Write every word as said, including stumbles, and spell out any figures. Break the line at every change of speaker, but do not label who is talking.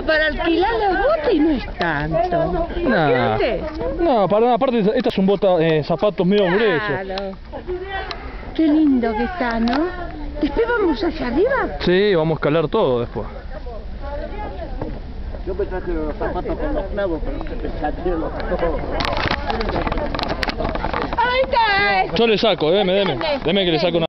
Pero para alquilar los botes no es tanto.
Nah. No, para nada, aparte esta es un bota, eh, zapatos medio gruesos.
Claro. Qué lindo que está, ¿no? ¿Después vamos allá arriba?
Sí, vamos a escalar todo después.
Yo me traje los zapatos con los clavos, pero se me salieron los clavos.
Ahí está.
Yo le saco, deme, deme, deme que le saco una.